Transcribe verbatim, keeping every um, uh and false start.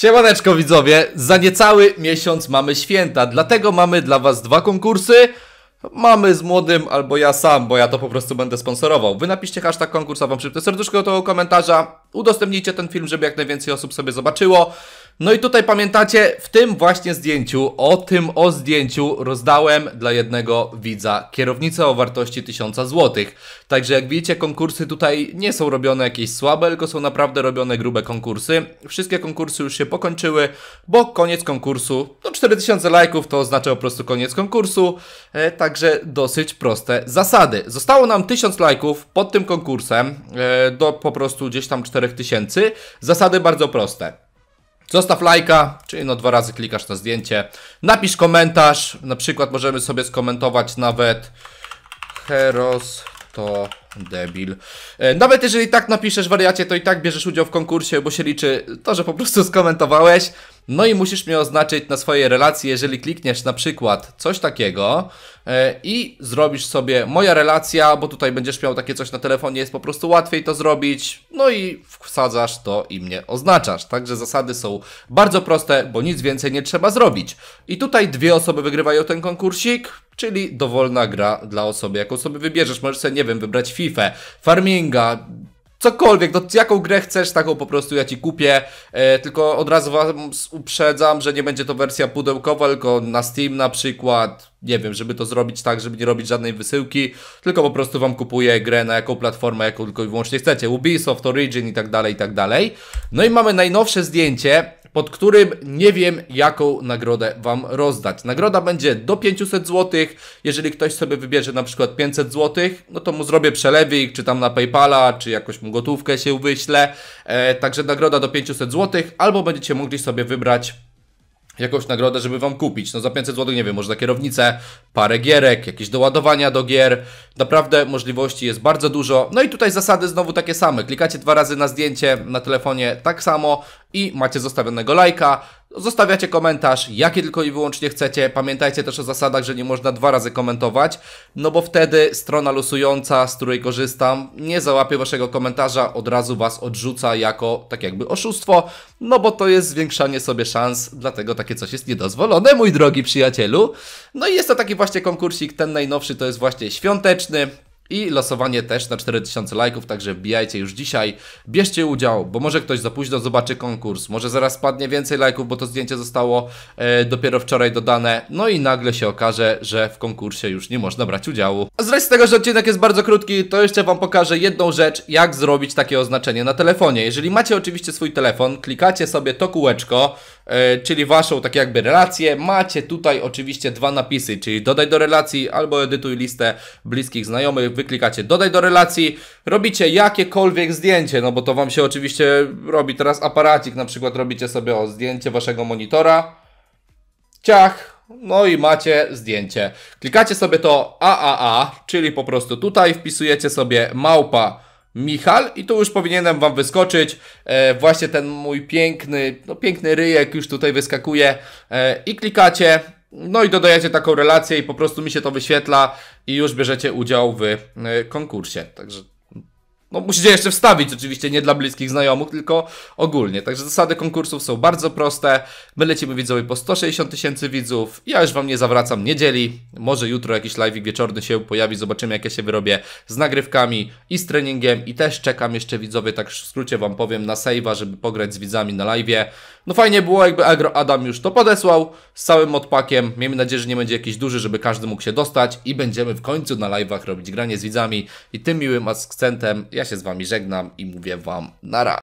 Siemaneczko widzowie, za niecały miesiąc mamy święta, dlatego mamy dla was dwa konkursy. Mamy z młodym albo ja sam, bo ja to po prostu będę sponsorował. Wy napiszcie hashtag konkurs, a wam szybkie serduszko do tego komentarza. Udostępnijcie ten film, żeby jak najwięcej osób sobie zobaczyło. No i tutaj pamiętacie, w tym właśnie zdjęciu, o tym o zdjęciu rozdałem dla jednego widza kierownicę o wartości tysiąc złotych. Także jak widzicie, konkursy tutaj nie są robione jakieś słabe, tylko są naprawdę robione grube konkursy. Wszystkie konkursy już się pokończyły, bo koniec konkursu, no cztery tysiące lajków to oznacza po prostu koniec konkursu. E, także dosyć proste zasady. Zostało nam tysiąc lajków pod tym konkursem, e, do po prostu gdzieś tam czterech tysięcy. Zasady bardzo proste. Zostaw lajka, czyli no dwa razy klikasz na zdjęcie. Napisz komentarz, na przykład możemy sobie skomentować nawet Heros to debil. Nawet jeżeli tak napiszesz wariacie, to i tak bierzesz udział w konkursie, bo się liczy to, że po prostu skomentowałeś. No i musisz mnie oznaczyć na swojej relacji, jeżeli klikniesz na przykład coś takiego yy, i zrobisz sobie moja relacja, bo tutaj będziesz miał takie coś na telefonie, jest po prostu łatwiej to zrobić. No i wsadzasz to i mnie oznaczasz. Także zasady są bardzo proste, bo nic więcej nie trzeba zrobić. I tutaj dwie osoby wygrywają ten konkursik, czyli dowolna gra dla osoby, jaką sobie wybierzesz. Możesz sobie, nie wiem, wybrać Fifę, Farminga, cokolwiek, no jaką grę chcesz, taką po prostu ja ci kupię, e, tylko od razu was uprzedzam, że nie będzie to wersja pudełkowa, tylko na Steam na przykład, nie wiem, żeby to zrobić tak, żeby nie robić żadnej wysyłki, tylko po prostu wam kupuję grę na jaką platformę, jaką tylko i wyłącznie chcecie, Ubisoft, Origin i tak dalej, i tak dalej. No i mamy najnowsze zdjęcie, pod którym nie wiem, jaką nagrodę wam rozdać. Nagroda będzie do pięćset złotych. Jeżeli ktoś sobie wybierze na przykład pięćset złotych, no to mu zrobię przelewik, czy tam na PayPala, czy jakoś mu gotówkę się wyślę. E, także nagroda do pięćset złotych, albo będziecie mogli sobie wybrać jakąś nagrodę, żeby wam kupić. No za pięćset złotych, nie wiem, można kierownicę, parę gierek, jakieś doładowania do gier. Naprawdę możliwości jest bardzo dużo. No i tutaj zasady znowu takie same. Klikacie dwa razy na zdjęcie na telefonie tak samo i macie zostawionego lajka. Zostawiacie komentarz, jaki tylko i wyłącznie chcecie. Pamiętajcie też o zasadach, że nie można dwa razy komentować, no bo wtedy strona losująca, z której korzystam, nie załapie waszego komentarza, od razu was odrzuca jako tak jakby oszustwo, no bo to jest zwiększanie sobie szans, dlatego takie coś jest niedozwolone, mój drogi przyjacielu. No i jest to taki właśnie konkursik, ten najnowszy to jest właśnie świąteczny. I losowanie też na cztery tysiące lajków, także wbijajcie już dzisiaj, bierzcie udział, bo może ktoś za późno zobaczy konkurs, może zaraz spadnie więcej lajków, bo to zdjęcie zostało e, dopiero wczoraj dodane, no i nagle się okaże, że w konkursie już nie można brać udziału. A z racji tego, że odcinek jest bardzo krótki, to jeszcze wam pokażę jedną rzecz, jak zrobić takie oznaczenie na telefonie. Jeżeli macie oczywiście swój telefon, klikacie sobie to kółeczko, e, czyli waszą tak jakby relację, macie tutaj oczywiście dwa napisy, czyli dodaj do relacji albo edytuj listę bliskich znajomych. Wyklikacie dodaj do relacji, robicie jakiekolwiek zdjęcie, no bo to wam się oczywiście robi teraz aparacik, na przykład robicie sobie o zdjęcie waszego monitora, ciach, no i macie zdjęcie. Klikacie sobie to A A A, czyli po prostu tutaj wpisujecie sobie małpa Michal i tu już powinienem wam wyskoczyć e, właśnie ten mój piękny, no piękny ryjek już tutaj wyskakuje e, i klikacie. No i dodajecie taką relację i po prostu mi się to wyświetla i już bierzecie udział w y, konkursie. Także no musicie jeszcze wstawić oczywiście, nie dla bliskich znajomych, tylko ogólnie. Także zasady konkursów są bardzo proste. My lecimy widzowie po sto sześćdziesiąt tysięcy widzów. Ja już wam nie zawracam niedzieli. Może jutro jakiś live wieczorny się pojawi. Zobaczymy, jak ja się wyrobię z nagrywkami i z treningiem. I też czekam jeszcze widzowie, tak w skrócie wam powiem, na save'a, żeby pograć z widzami na live'ie. No fajnie było, jakby Agro Adam już to podesłał z całym modpakiem. Miejmy nadzieję, że nie będzie jakiś duży, żeby każdy mógł się dostać. I będziemy w końcu na live'ach robić granie z widzami. I tym miłym akcentem ja się z wami żegnam i mówię wam na razie.